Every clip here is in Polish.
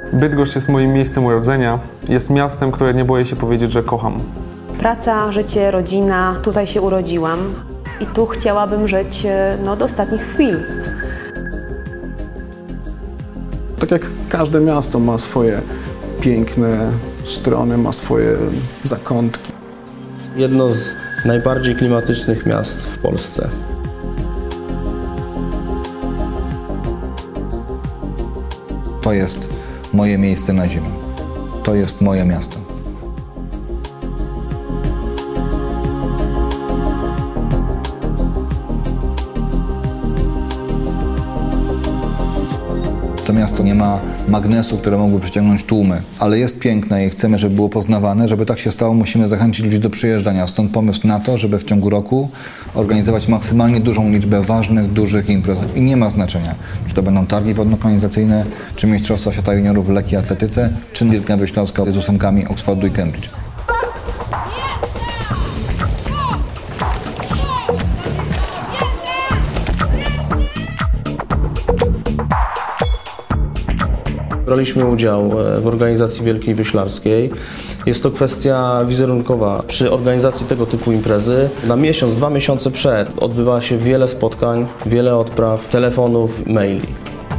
Bydgoszcz jest moim miejscem urodzenia. Jest miastem, które nie boję się powiedzieć, że kocham. Praca, życie, rodzina. Tutaj się urodziłam i tu chciałabym żyć do ostatnich chwil. Tak jak każde miasto ma swoje piękne strony, ma swoje zakątki. Jedno z najbardziej klimatycznych miast w Polsce. To jest moje miejsce na ziemi. To jest moje miasto. To miasto nie ma magnesu, które mogły przyciągnąć tłumy, ale jest piękne i chcemy, żeby było poznawane. Żeby tak się stało, musimy zachęcić ludzi do przyjeżdżania. Stąd pomysł na to, żeby w ciągu roku organizować maksymalnie dużą liczbę ważnych, dużych imprez. I nie ma znaczenia, czy to będą targi wodno-kanalizacyjne, czy Mistrzostwa Świata Juniorów w lekkiej atletyce, czy Wielka Wyśląska z ósemkami Oxfordu i Cambridge. Braliśmy udział w organizacji Wielkiej Wyślarskiej. Jest to kwestia wizerunkowa. Przy organizacji tego typu imprezy na miesiąc, 2 miesiące przed odbywa się wiele spotkań, wiele odpraw, telefonów, maili.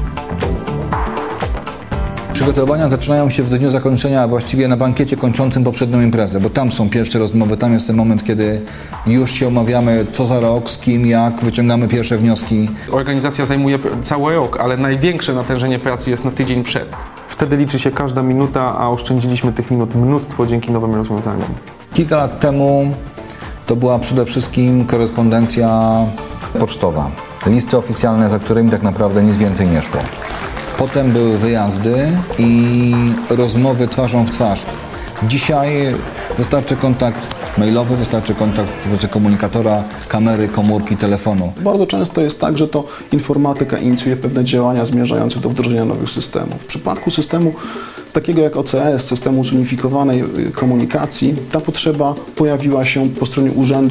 Przygotowania zaczynają się w dniu zakończenia, a właściwie na bankiecie kończącym poprzednią imprezę, bo tam są pierwsze rozmowy, tam jest ten moment, kiedy już się omawiamy, co za rok, z kim, jak, wyciągamy pierwsze wnioski. Organizacja zajmuje cały rok, ale największe natężenie pracy jest na tydzień przed. Wtedy liczy się każda minuta, a oszczędziliśmy tych minut mnóstwo dzięki nowym rozwiązaniom. Kilka lat temu to była przede wszystkim korespondencja pocztowa. Listy oficjalne, za którymi tak naprawdę nic więcej nie szło. Potem były wyjazdy i rozmowy twarzą w twarz. Dzisiaj wystarczy kontakt mailowy, wystarczy kontakt komunikatora, kamery, komórki, telefonu. Bardzo często jest tak, że to informatyka inicjuje pewne działania zmierzające do wdrożenia nowych systemów. W przypadku systemu takiego jak OCS, systemu zunifikowanej komunikacji, ta potrzeba pojawiła się po stronie urzędu.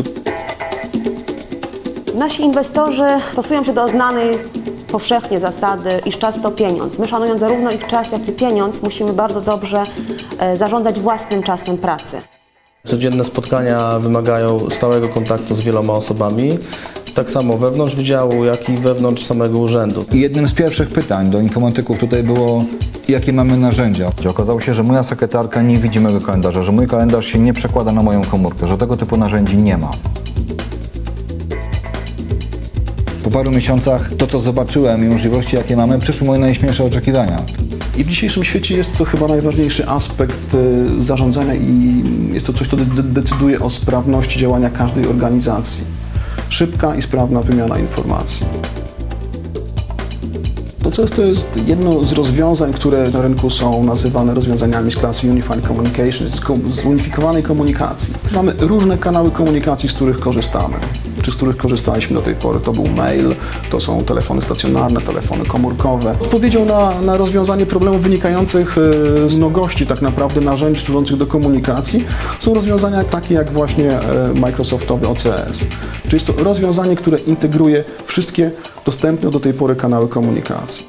Nasi inwestorzy stosują się do znanej powszechnie zasady, iż czas to pieniądz. My, szanując zarówno ich czas, jak i pieniądz, musimy bardzo dobrze zarządzać własnym czasem pracy. Codzienne spotkania wymagają stałego kontaktu z wieloma osobami, tak samo wewnątrz wydziału, jak i wewnątrz samego urzędu. I jednym z pierwszych pytań do informatyków tutaj było, jakie mamy narzędzia. Okazało się, że moja sekretarka nie widzi mojego kalendarza, że mój kalendarz się nie przekłada na moją komórkę, że tego typu narzędzi nie ma. Po paru miesiącach to, co zobaczyłem i możliwości, jakie mamy, przyszły moje najśmielsze oczekiwania. I w dzisiejszym świecie jest to chyba najważniejszy aspekt zarządzania i jest to coś, co decyduje o sprawności działania każdej organizacji. Szybka i sprawna wymiana informacji. OCS to jest jedno z rozwiązań, które na rynku są nazywane rozwiązaniami z klasy Unified Communication, z unifikowanej komunikacji. Mamy różne kanały komunikacji, z których korzystamy, czy z których korzystaliśmy do tej pory. To był mail, to są telefony stacjonarne, telefony komórkowe. Odpowiedzią na rozwiązanie problemów wynikających z mnogości tak naprawdę narzędzi służących do komunikacji są rozwiązania takie jak właśnie Microsoftowy OCS. Czyli jest to rozwiązanie, które integruje wszystkie dostępne do tej pory kanały komunikacji.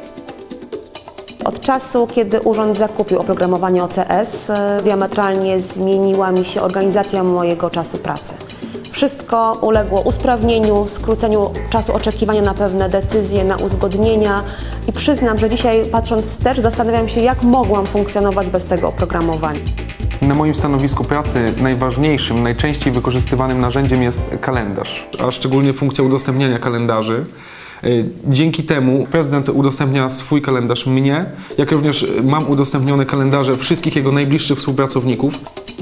Od czasu, kiedy urząd zakupił oprogramowanie OCS, diametralnie zmieniła mi się organizacja mojego czasu pracy. Wszystko uległo usprawnieniu, skróceniu czasu oczekiwania na pewne decyzje, na uzgodnienia i przyznam, że dzisiaj patrząc wstecz zastanawiam się, jak mogłam funkcjonować bez tego oprogramowania. Na moim stanowisku pracy najważniejszym, najczęściej wykorzystywanym narzędziem jest kalendarz, a szczególnie funkcja udostępniania kalendarzy. Dzięki temu prezydent udostępnia swój kalendarz mnie, jak również mam udostępnione kalendarze wszystkich jego najbliższych współpracowników.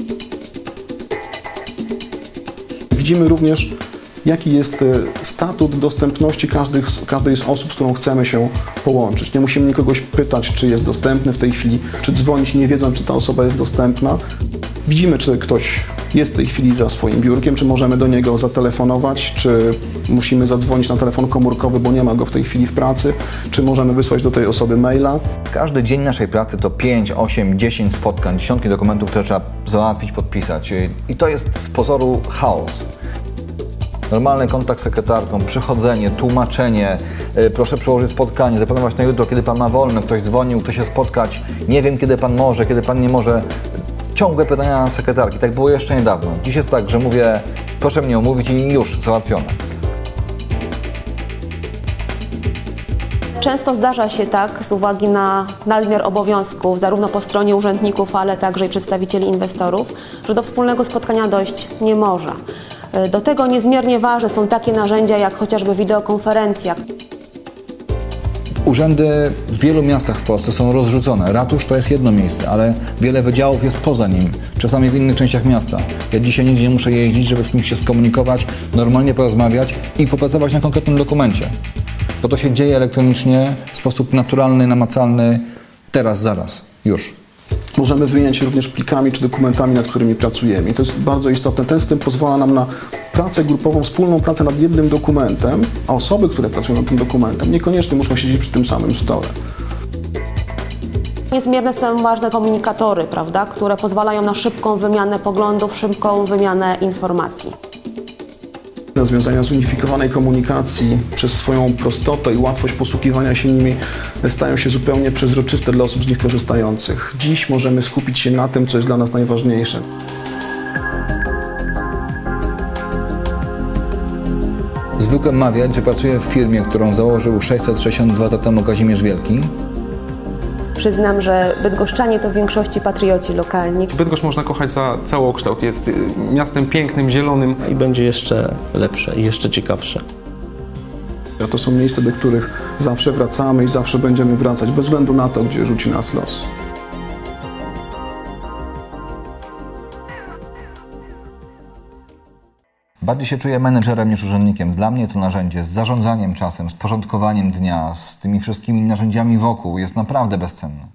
Widzimy również, jaki jest statut dostępności każdej z osób, z którą chcemy się połączyć. Nie musimy nikogoś pytać, czy jest dostępny w tej chwili, czy dzwonić, nie wiedząc, czy ta osoba jest dostępna. Widzimy, czy ktoś jest w tej chwili za swoim biurkiem, czy możemy do niego zatelefonować, czy musimy zadzwonić na telefon komórkowy, bo nie ma go w tej chwili w pracy, czy możemy wysłać do tej osoby maila. Każdy dzień naszej pracy to 5, 8, 10 spotkań, dziesiątki dokumentów, które trzeba załatwić, podpisać. I to jest z pozoru chaos. Normalny kontakt z sekretarką, przychodzenie, tłumaczenie, proszę przełożyć spotkanie, zaplanować na jutro, kiedy Pan ma wolne, ktoś dzwonił, chce się spotkać, nie wiem, kiedy Pan może, kiedy Pan nie może. Ciągłe pytania na sekretarki, tak było jeszcze niedawno. Dziś jest tak, że mówię, proszę mnie umówić i już, załatwione. Często zdarza się tak, z uwagi na nadmiar obowiązków, zarówno po stronie urzędników, ale także i przedstawicieli inwestorów, że do wspólnego spotkania dojść nie może. Do tego niezmiernie ważne są takie narzędzia jak chociażby wideokonferencja. Urzędy w wielu miastach w Polsce są rozrzucone. Ratusz to jest jedno miejsce, ale wiele wydziałów jest poza nim, czasami w innych częściach miasta. Ja dzisiaj nigdzie nie muszę jeździć, żeby z kimś się skomunikować, normalnie porozmawiać i popracować na konkretnym dokumencie. Bo to się dzieje elektronicznie w sposób naturalny, namacalny, teraz, zaraz, już. Możemy wymieniać się również plikami czy dokumentami, nad którymi pracujemy. I to jest bardzo istotne. Ten system pozwala nam na pracę grupową, wspólną pracę nad jednym dokumentem, a osoby, które pracują nad tym dokumentem, niekoniecznie muszą siedzieć przy tym samym stole. Niezmiernie są ważne komunikatory, prawda, które pozwalają na szybką wymianę poglądów, szybką wymianę informacji. Rozwiązania zunifikowanej komunikacji przez swoją prostotę i łatwość posługiwania się nimi stają się zupełnie przezroczyste dla osób z nich korzystających. Dziś możemy skupić się na tym, co jest dla nas najważniejsze. Zwykłem mawiać, że pracuję w firmie, którą założył 662 lata temu Kazimierz Wielki. Przyznam, że bydgoszczanie to w większości patrioci lokalni. Bydgoszcz można kochać za całokształt. Jest miastem pięknym, zielonym. I będzie jeszcze lepsze i jeszcze ciekawsze. To są miejsca, do których zawsze wracamy i zawsze będziemy wracać, bez względu na to, gdzie rzuci nas los. Bardziej się czuję menedżerem niż urzędnikiem. Dla mnie to narzędzie z zarządzaniem czasem, z porządkowaniem dnia, z tymi wszystkimi narzędziami wokół jest naprawdę bezcenne.